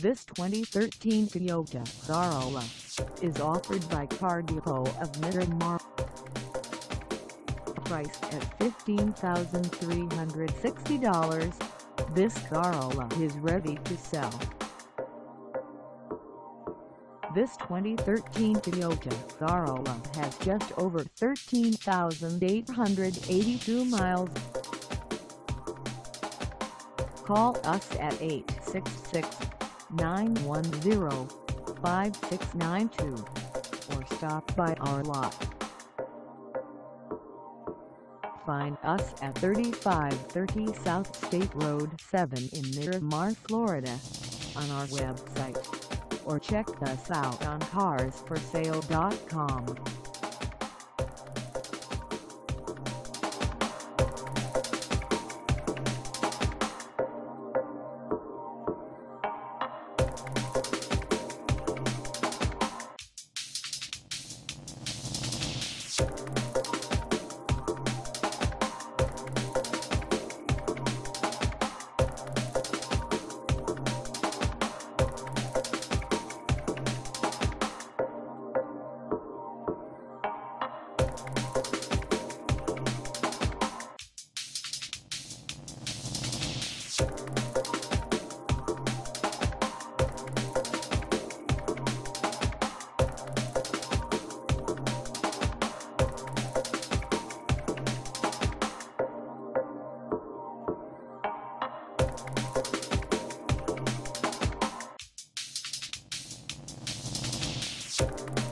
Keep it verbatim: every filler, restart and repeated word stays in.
This twenty thirteen Toyota Corolla is offered by Car Depot of Miramar. Priced at fifteen thousand three hundred sixty dollars, this Corolla is ready to sell. This twenty thirteen Toyota Corolla has just over thirteen thousand eight hundred eighty-two miles. Call us at eight six six, nine one zero, five six nine two or stop by our lot. Find us at thirty-five thirty South State Road seven in Miramar, Florida on our website, or check us out on cars for sale dot com. You